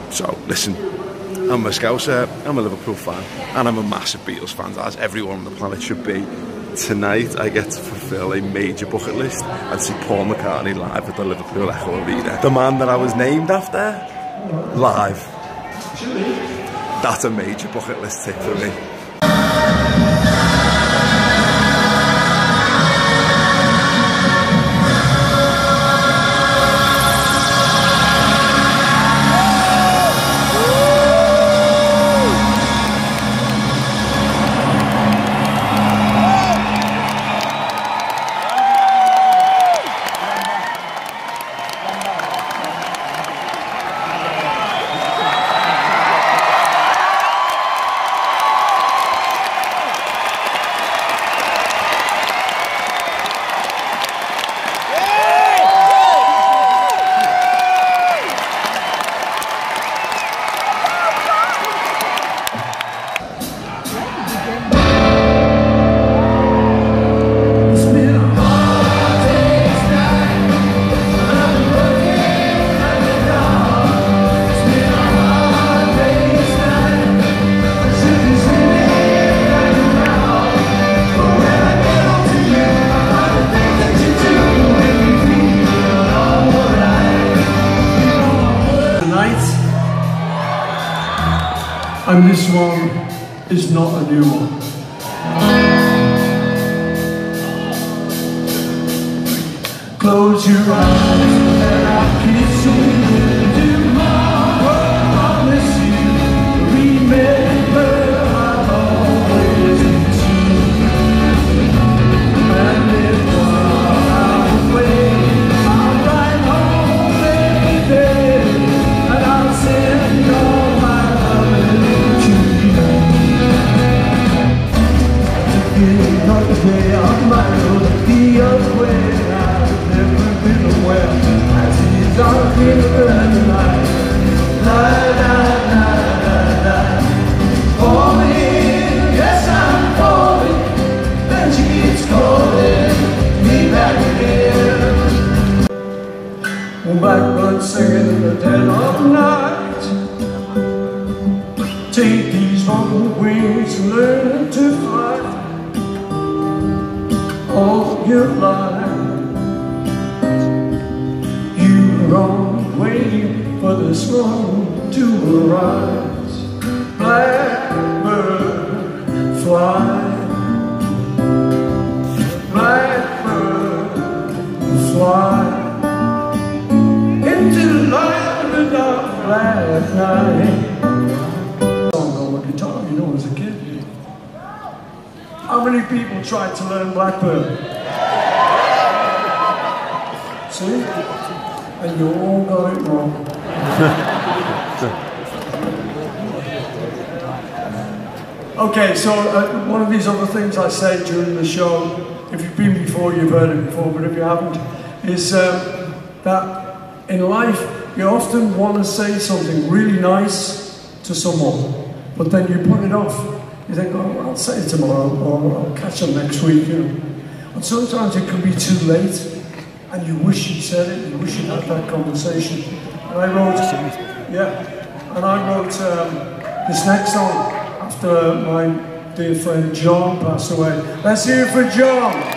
So, listen, I'm a Scouser, I'm a Liverpool fan, and I'm a massive Beatles fan, as everyone on the planet should be. Tonight, I get to fulfill a major bucket list and see Paul McCartney live at the Liverpool Echo Arena. The man that I was named after, live. That's a major bucket list tick for me. And this one is not a new one. Close your eyes and I'll kiss you. Tomorrow I'll miss you. Remember I'll always miss you. And if while I'm away, I'll ride home every day, and I'll send all my way on my road, the other way I've never been aware. As he's out here the night, la la la la la. Falling, yes I'm falling, and she keeps calling me back again. Blackbird singing in the dead of night. Take these long wings and learn to fly. All your life you were on waiting for the sun to arise. Blackbird fly, blackbird fly into the light of the dark black night. Song on the guitar, you know, as a kid. How many people tried to learn Blackbird? See? And you all got it wrong. Okay, so one of these other things I say during the show, if you've been before, you've heard it before, but if you haven't, is that in life, you often want to say something really nice to someone, but then you put it off. You think, oh, I'll say it tomorrow, or I'll catch them next week, you know. And sometimes it can be too late, and you wish you'd said it, you wish you'd had that conversation. And I wrote, this next song after my dear friend John passed away. Let's hear it for John.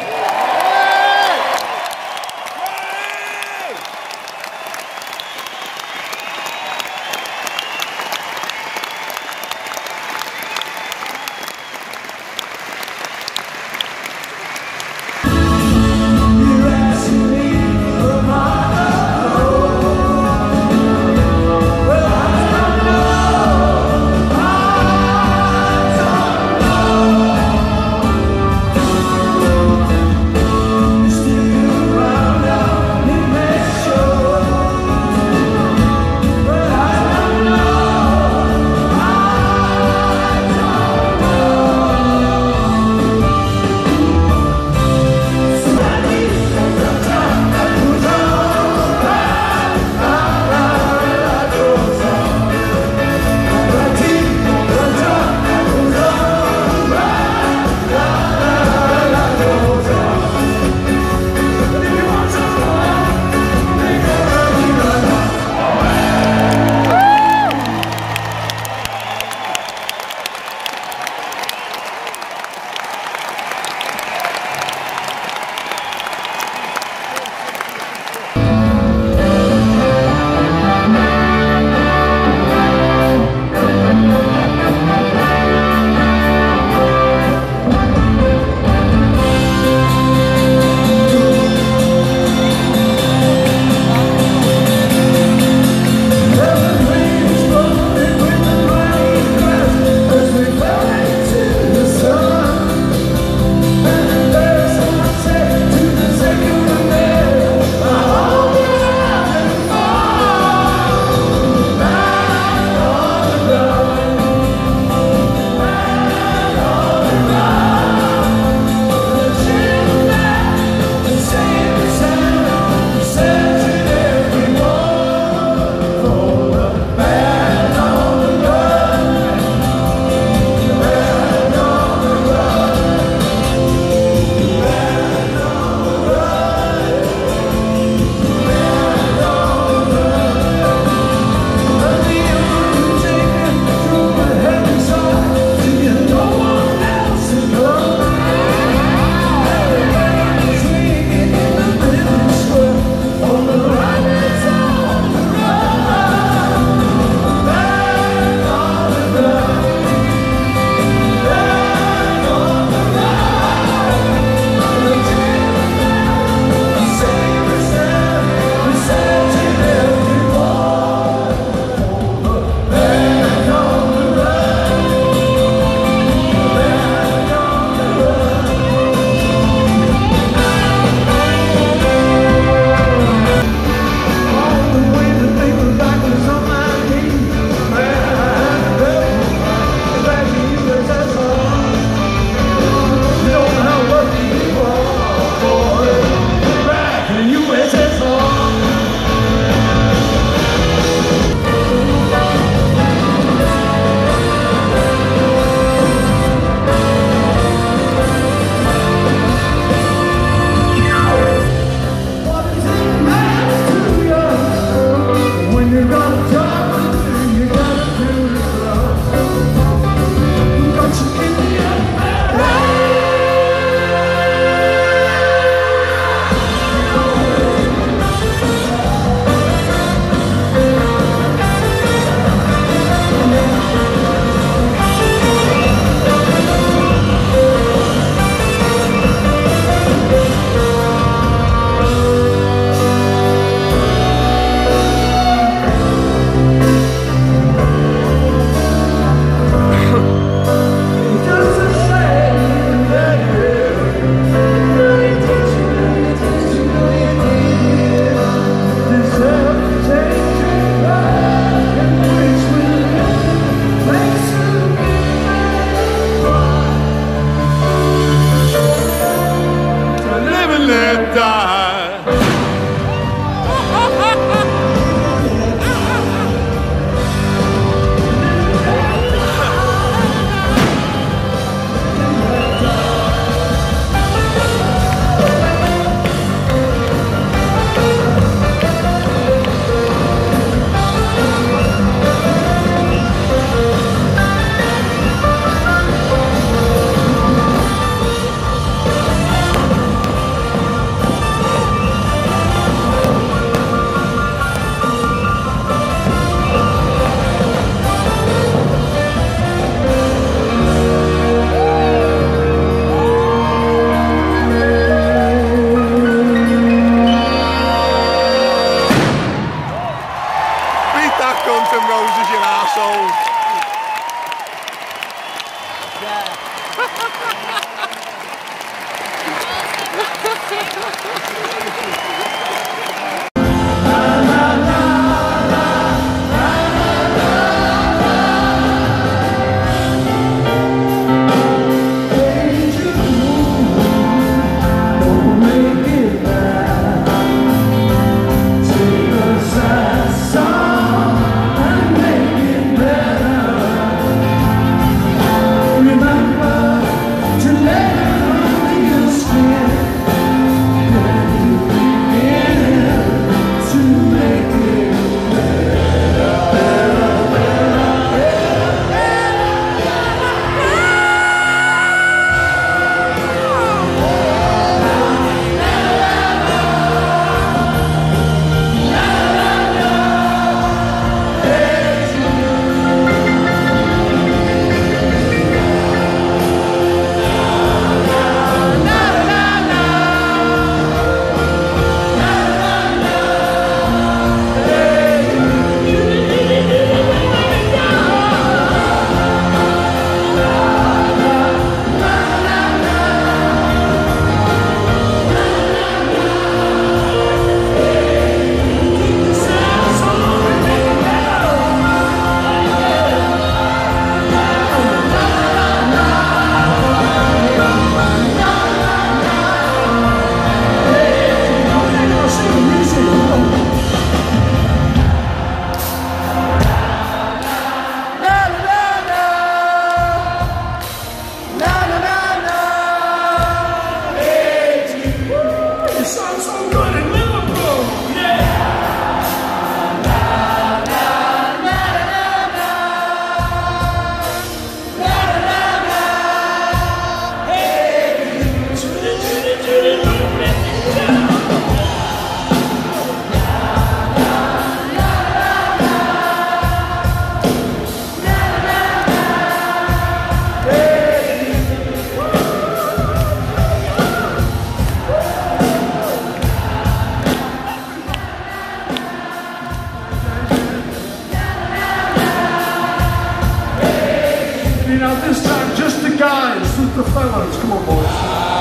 that Guns N' Roses, you assholes. Now this time, just the guys, with the fellows. Come on, boys.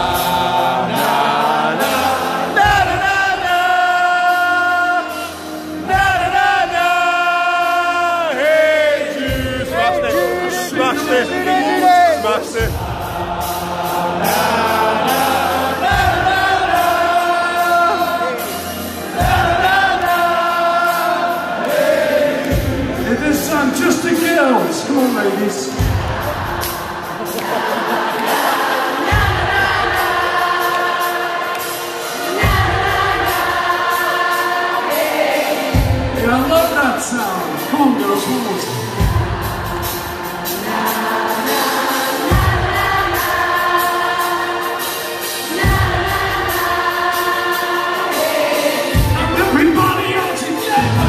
Hey, Jude, smashed it. Smashed it. Smashed it. This time, just the girls. Come on, ladies. I love that sound. Come on, girls, one more time. And everybody else together.